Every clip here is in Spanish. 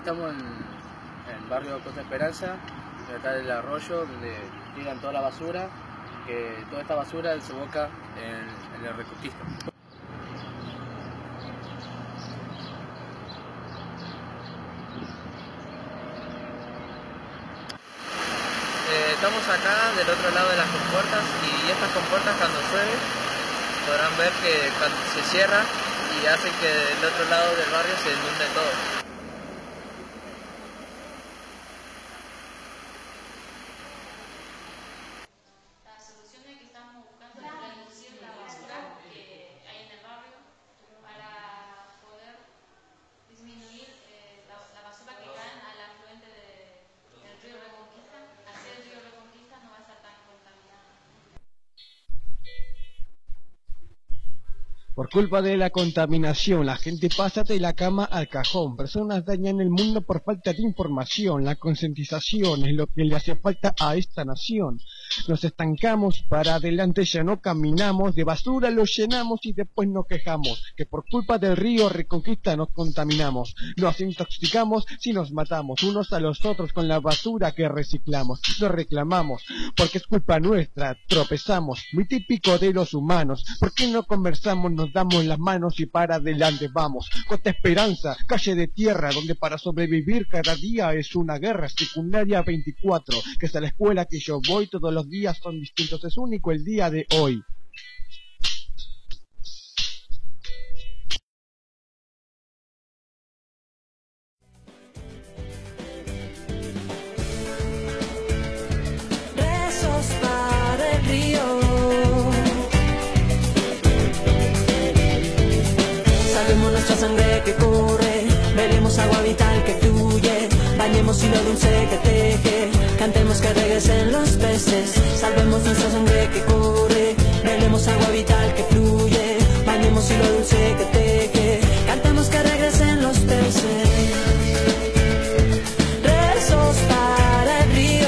estamos en el barrio Costa Esperanza, acá del arroyo, donde tiran toda la basura, que toda esta basura desemboca en el Reconquista. Estamos acá del otro lado de las compuertas, y estas compuertas cuando llueve podrán ver que cuando se cierra y hace que del otro lado del barrio se inunde todo. Por culpa de la contaminación, la gente pasa de la cama al cajón. Personas dañan el mundo por falta de información. La concientización es lo que le hace falta a esta nación. Nos estancamos, para adelante ya no caminamos. De basura lo llenamos y después nos quejamos. Que por culpa del río Reconquista nos contaminamos. Nos intoxicamos si nos matamos unos a los otros con la basura que reciclamos. Nos reclamamos porque es culpa nuestra. Tropezamos, muy típico de los humanos. ¿Por qué no conversamos? Nos damos las manos y para adelante vamos. Costa Esperanza, calle de tierra, donde para sobrevivir cada día es una guerra. Secundaria 24, que es a la escuela que yo voy. Todos los días son distintos, es único el día de hoy. Rezos para el río. Salvemos nuestra sangre que corre, veremos agua vital que fluye, bañemos hilo dulce que teje, cantemos que regresen los peces. Salvemos nuestra sangre que corre, veremos agua vital que fluye, bañemos hilo dulce que teje, cantemos que regresen los peces. Rezos para el río.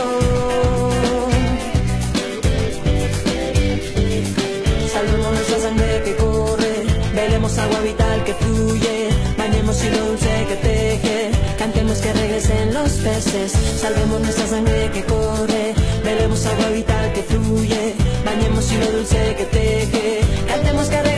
Salvemos nuestra sangre que corre, veremos agua vital que fluye, bañemos hilo dulce que teje, cantemos que regresen los peces. Salvemos nuestra sangre que corre, veremos agua vital que fluye, bañemos hilo dulce que teje, cantemos que regresen